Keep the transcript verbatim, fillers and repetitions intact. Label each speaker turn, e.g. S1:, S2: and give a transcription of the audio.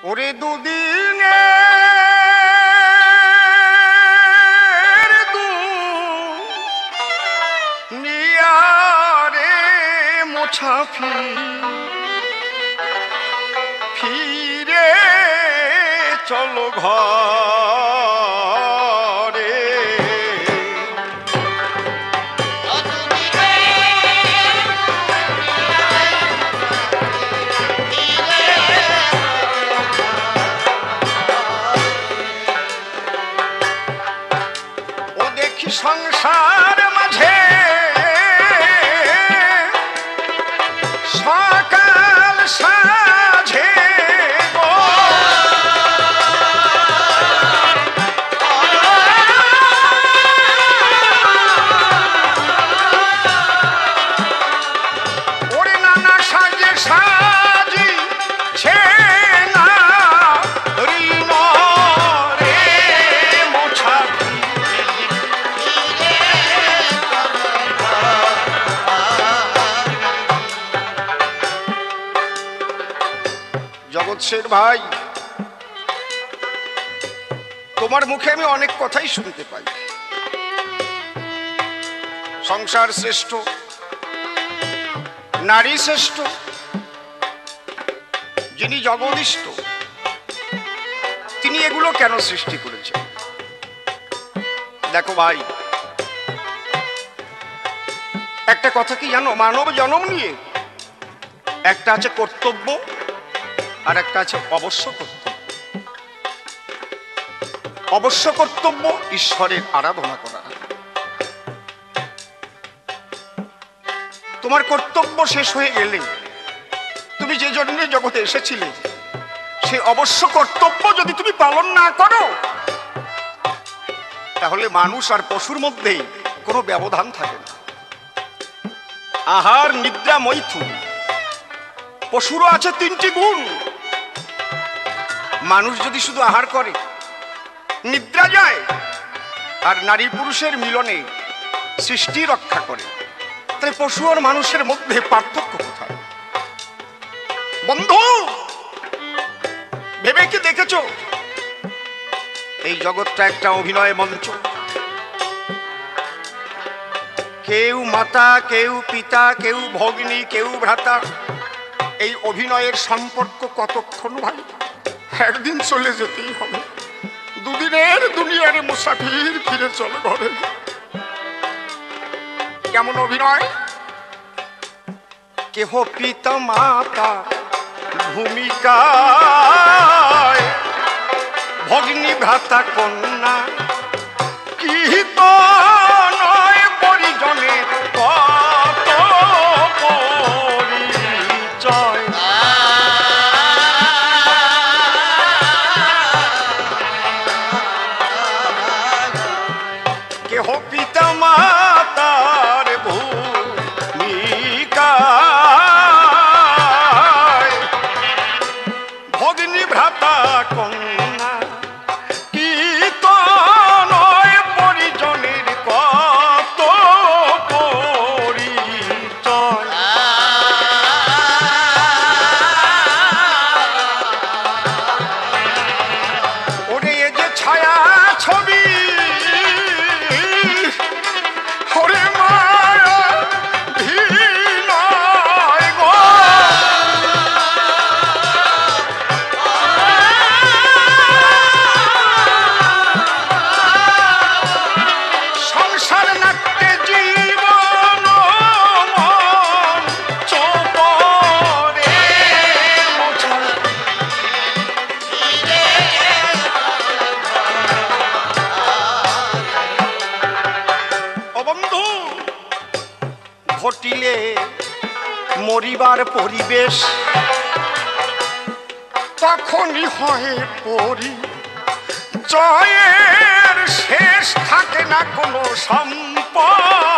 S1: ওরে দুদিনে নিয়ারে মোছাফি ফিরে চলো ঘরে। ও দেখি সংসার মাঝে সকাল সাঝে ওরে নানা সাজে সাজি ছে না ঋণ রে মোছাফি। জগৎ শেঠ ভাই, তোমার মুখে আমি অনেক কথাই শুনতে পাই। সংসার শ্রেষ্ঠ, নারী শ্রেষ্ঠ, যিনি জগদীষ্ট তিনি এগুলো কেন সৃষ্টি করেছেন? দেখো ভাই, একটা কথা কি জানো, মানব জন্ম নিয়ে একটা আছে কর্তব্য আর একটা আছে অবশ্য কর্তব্য। অবশ্য কর্তব্য ঈশ্বরের আরাধনা করা। তোমার কর্তব্য শেষ হয়ে গেলে তুমি যে জন্য জগতে এসেছিলে সে অবশ্য কর্তব্য যদি তুমি পালন না করো তাহলে মানুষ আর পশুর মধ্যে কোনো ব্যবধান থাকে না। আহার, নিদ্রা, মৈথুন, পশুরও আছে তিনটি গুণ। মানুষ যদি শুধু আহার করে, নিদ্রা যায় আর নারী পুরুষের মিলনে সৃষ্টি রক্ষা করে, তাই পশু আর মানুষের মধ্যে পার্থক্য কোথায়? বন্ধু, ভেবে কি দেখেছ এই জগৎটা একটা অভিনয় মঞ্চ? কেউ মাতা, কেউ পিতা, কেউ ভগ্নী, কেউ ভ্রাতা। এই অভিনয়ের সম্পর্ক কতক্ষণ ভাই? একদিন চলে যেতেই হবে। দুদিনের দুনিয়ার মুসাফির, ফিরে চলো ঘরে। কেমন অভিনয়? কেহ পিতা মাতা ভূমিকায়, ভগ্নী ভ্রাতা কন্যা কি তো নয় পরিজনের কত পরিচয়। কেহ পিতা মাতার ভূমিকায়, ভগ্নী ভ্রাতা কন্যা কি তো নয় পরিজনের কত পরিচয়। ওরে এ যে ছায়া ছবি, ওরে মায়া ভিনয় গো। সংসার নাট্যে জীবন মন চোপড়ে মোছা। ও বন্ধু, ঘটিলে মরিবার পরিবেশ তখনই হয় পরি জয়ের শেষ থাকে না কোনো সম্পদ।